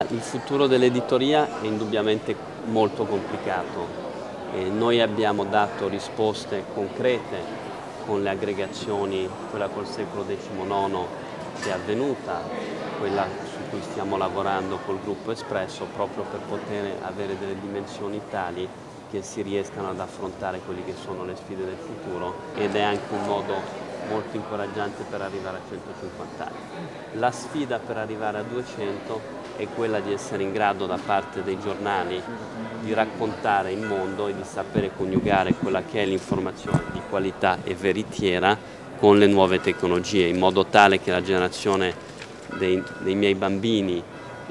Il futuro dell'editoria è indubbiamente molto complicato. Noi abbiamo dato risposte concrete con le aggregazioni, quella col secolo XIX che è avvenuta, quella su cui stiamo lavorando col gruppo Espresso, proprio per poter avere delle dimensioni tali che si riescano ad affrontare quelle che sono le sfide del futuro, ed è anche un modo molto incoraggiante per arrivare a 150 anni. La sfida per arrivare a 200 è quella di essere in grado da parte dei giornali di raccontare il mondo e di sapere coniugare quella che è l'informazione di qualità e veritiera con le nuove tecnologie, in modo tale che la generazione dei miei bambini,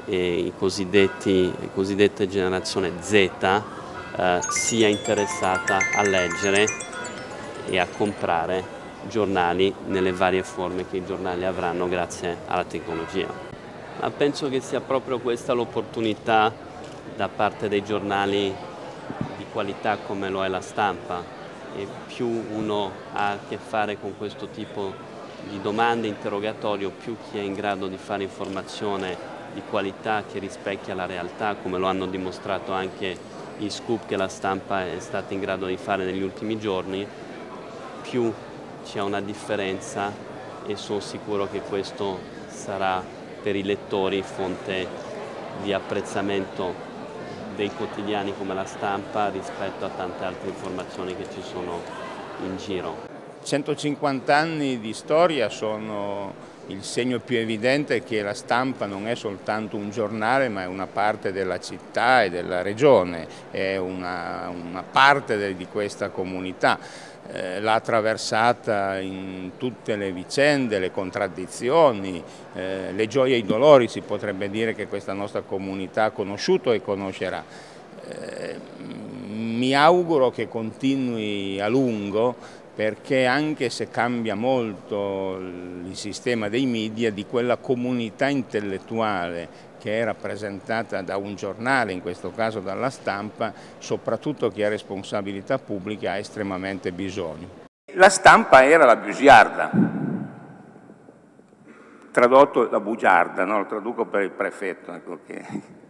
cosiddetta generazione Z, sia interessata a leggere e a comprare giornali nelle varie forme che i giornali avranno grazie alla tecnologia. Ma penso che sia proprio questa l'opportunità da parte dei giornali di qualità come lo è La Stampa, e più uno ha a che fare con questo tipo di domande, interrogatorio, più chi è in grado di fare informazione di qualità che rispecchia la realtà, come lo hanno dimostrato anche i scoop che La Stampa è stata in grado di fare negli ultimi giorni, più c'è una differenza, e sono sicuro che questo sarà per i lettori fonte di apprezzamento dei quotidiani come La Stampa rispetto a tante altre informazioni che ci sono in giro. 150 anni di storia sono il segno più evidente che La Stampa non è soltanto un giornale, ma è una parte della città e della regione, è una parte di questa comunità. L'ha attraversata in tutte le vicende, le contraddizioni, le gioie e i dolori, si potrebbe dire, che questa nostra comunità ha conosciuto e conoscerà. Mi auguro che continui a lungo, perché anche se cambia molto il sistema dei media, di quella comunità intellettuale che è rappresentata da un giornale, in questo caso dalla Stampa, soprattutto chi ha responsabilità pubbliche ha estremamente bisogno. La Stampa era la bugiarda, tradotto la bugiarda, no? Lo traduco per il prefetto. Ecco che...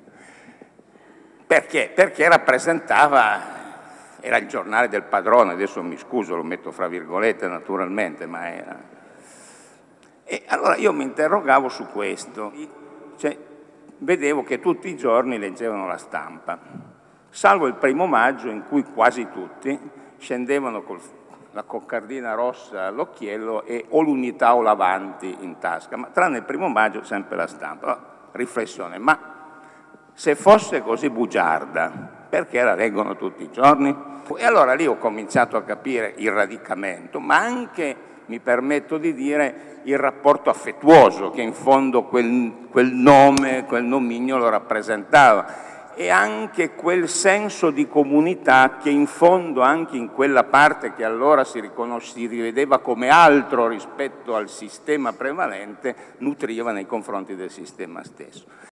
Perché? Perché rappresentava, era il giornale del padrone, adesso mi scuso, lo metto fra virgolette naturalmente, ma era... E allora io mi interrogavo su questo, cioè, vedevo che tutti i giorni leggevano La Stampa, salvo il 1° maggio in cui quasi tutti scendevano con la coccardina rossa all'occhiello e o l'Unità o l'Avanti in tasca, ma tranne il 1° maggio sempre La Stampa. Riflessione, ma se fosse così bugiarda, perché la leggono tutti i giorni? E allora lì ho cominciato a capire il radicamento, ma anche, mi permetto di dire, il rapporto affettuoso che in fondo quel nome, quel nomignolo rappresentava, e anche quel senso di comunità che in fondo anche in quella parte che allora si rivedeva come altro rispetto al sistema prevalente, nutriva nei confronti del sistema stesso.